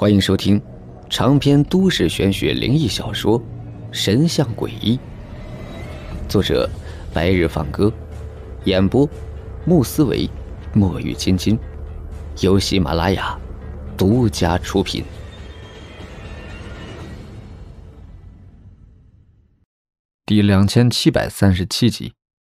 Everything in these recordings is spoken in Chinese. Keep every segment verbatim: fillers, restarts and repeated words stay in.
欢迎收听长篇都市玄学灵异小说《神像诡异》，作者白日放歌，演播穆思维、墨雨金金，由喜马拉雅独家出品。第两千七百三十七集。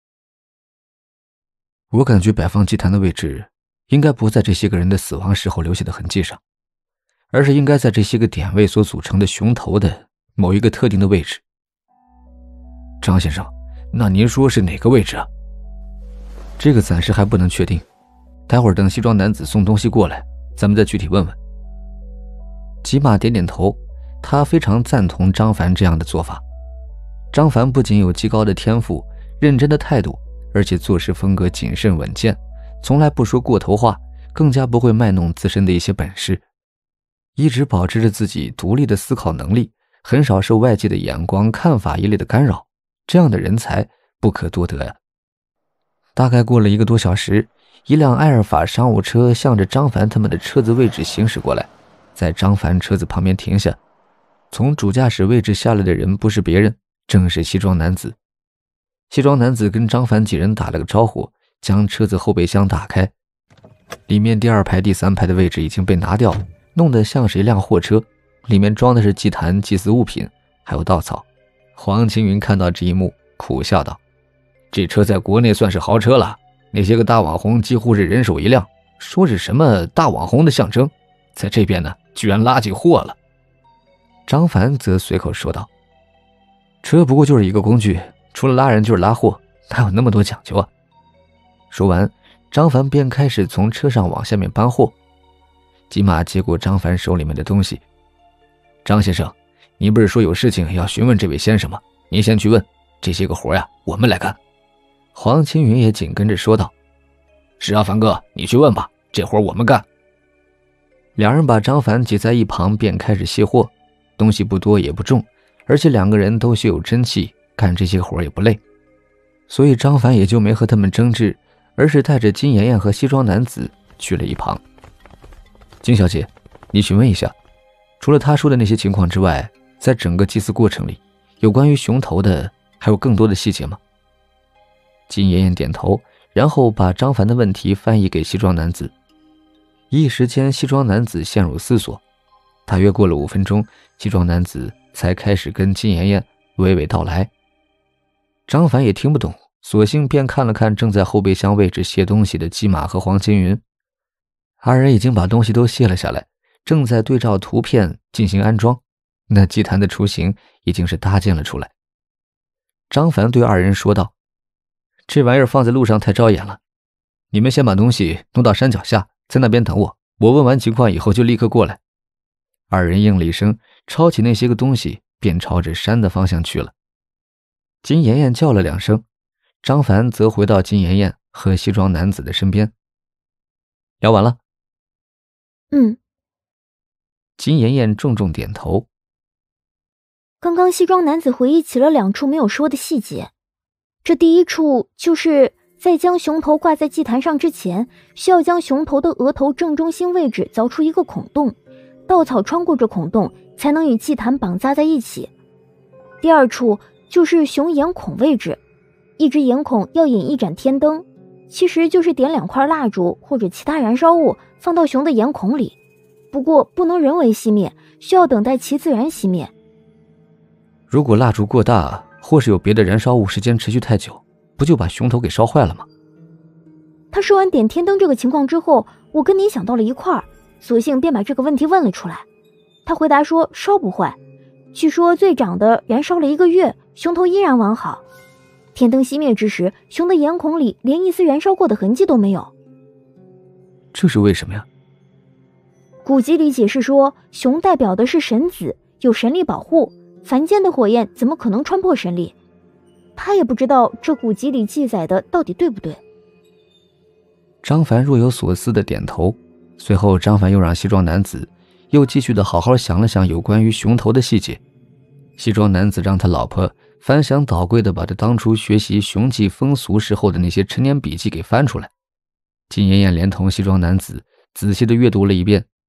我感觉百方祭坛的位置应该不在这些个人的死亡时候留下的痕迹上，而是应该在这些个点位所组成的熊头的某一个特定的位置。张先生，那您说是哪个位置啊？这个暂时还不能确定，待会儿等西装男子送东西过来，咱们再具体问问。吉玛点点头，他非常赞同张凡这样的做法。张凡不仅有极高的天赋、认真的态度，而且做事风格谨慎稳健，从来不说过头话，更加不会卖弄自身的一些本事，一直保持着自己独立的思考能力，很少受外界的眼光看法一类的干扰，这样的人才不可多得呀。大概过了一个多小时，一辆埃尔法商务车向着张凡他们的车子位置行驶过来，在张凡车子旁边停下。从主驾驶位置下来的人不是别人，正是西装男子。西装男子跟张凡几人打了个招呼，将车子后备箱打开，里面第二排第三排的位置已经被拿掉，弄得像是一辆货车，里面装的是祭坛、祭祀物品还有稻草。黄青云看到这一幕，苦笑道：这车在国内算是豪车了，那些个大网红几乎是人手一辆，说是什么大网红的象征，在这边呢居然拉起货了。张凡则随口说道：车不过就是一个工具，除了拉人就是拉货，哪有那么多讲究啊？说完，张凡便开始从车上往下面搬货。吉玛接过张凡手里面的东西：张先生，您不是说有事情要询问这位先生吗？您先去问，这些个活呀我们来干。黄青云也紧跟着说道：是啊，凡哥，你去问吧，这活我们干。两人把张凡挤在一旁，便开始卸货，东西不多也不重，而且两个人都学有真气，干这些活也不累，所以张凡也就没和他们争执，而是带着金妍妍和西装男子去了一旁。金小姐，你询问一下，除了他说的那些情况之外，在整个祭祀过程里，有关于熊头的还有更多的细节吗？金妍妍点头，然后把张凡的问题翻译给西装男子。一时间西装男子陷入思索，大约过了五分钟，西装男子才开始跟金妍妍娓娓道来。张凡也听不懂，索性便看了看正在后备箱位置卸东西的基马和黄金云。二人已经把东西都卸了下来，正在对照图片进行安装，那祭坛的雏形已经是搭建了出来。张凡对二人说道：这玩意儿放在路上太招眼了，你们先把东西弄到山脚下，在那边等我，我问完情况以后就立刻过来。二人应了一声，抄起那些个东西便朝着山的方向去了。金妍妍叫了两声，张凡则回到金妍妍和西装男子的身边。聊完了？ 嗯。 金妍妍重重点头。 刚刚西装男子回忆起了两处没有说的细节，这第一处就是在将熊头挂在祭坛上之前，需要将熊头的额头正中心位置凿出一个孔洞，稻草穿过这孔洞才能与祭坛绑扎在一起。第二处就是熊眼孔位置，一只眼孔要引一盏天灯，其实就是点两块蜡烛或者其他燃烧物放到熊的眼孔里，不过不能人为熄灭，需要等待其自然熄灭。 如果蜡烛过大，或是有别的燃烧物时间持续太久，不就把熊头给烧坏了吗？ 他说完点天灯这个情况之后，我跟你想到了一块儿，索性便把这个问题问了出来。他回答说烧不坏，据说最长的燃烧了一个月，熊头依然完好。天灯熄灭之时，熊的眼孔里连一丝燃烧过的痕迹都没有。 这是为什么呀？ 古籍里解释说，熊代表的是神子，有神力保护，凡间的火焰怎么可能穿破神力？他也不知道这古籍里记载的到底对不对。 张凡若有所思的点头，随后张凡又让西装男子又继续的好好想了想有关于熊头的细节。西装男子让他老婆翻箱倒柜的把他当初学习熊祭风俗时候的那些陈年笔记给翻出来。金妍妍连同西装男子仔细的阅读了一遍，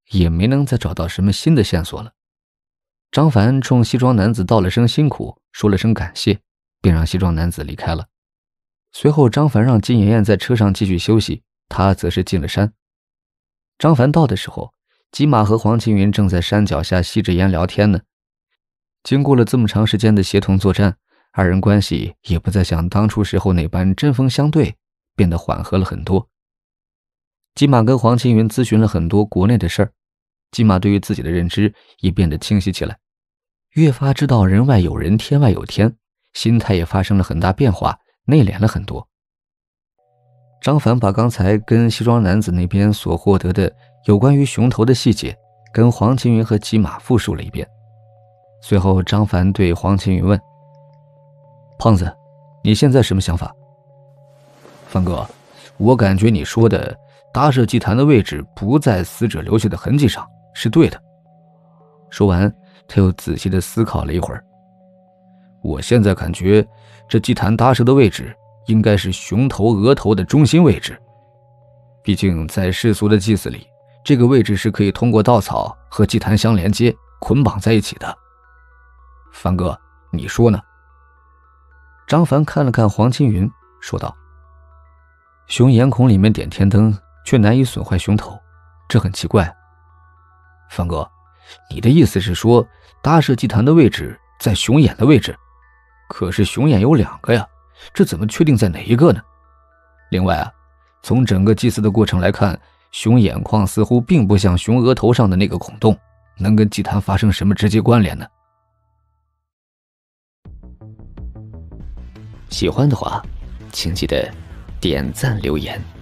也没能再找到什么新的线索了。张凡冲西装男子道了声辛苦，说了声感谢，便让西装男子离开了。随后张凡让金妍妍在车上继续休息，他则是进了山。张凡到的时候，吉马和黄青云正在山脚下吸着烟聊天呢。经过了这么长时间的协同作战，二人关系也不再像当初时候那般针锋相对，变得缓和了很多。吉马跟黄青云咨询了很多国内的事儿，吉马对于自己的认知也变得清晰起来，越发知道人外有人，天外有天，心态也发生了很大变化，内敛了很多。张凡把刚才跟西装男子那边所获得的有关于熊头的细节跟黄青云和吉马复述了一遍。随后张凡对黄青云问：胖子，你现在什么想法？ 凡哥，我感觉你说的搭设祭坛的位置不在死者留下的痕迹上是对的。 说完他又仔细地思考了一会儿。 我现在感觉这祭坛搭设的位置应该是熊头额头的中心位置，毕竟在世俗的祭祀里，这个位置是可以通过稻草和祭坛相连接捆绑在一起的。凡哥，你说呢？ 张凡看了看黄青云，说道：熊眼孔里面点天灯，却难以损坏熊头，这很奇怪。 凡哥，你的意思是说搭设祭坛的位置在熊眼的位置？可是熊眼有两个呀，这怎么确定在哪一个呢？另外啊，从整个祭祀的过程来看，熊眼眶似乎并不像熊额头上的那个孔洞能跟祭坛发生什么直接关联呢？ 喜欢的话请记得点赞留言。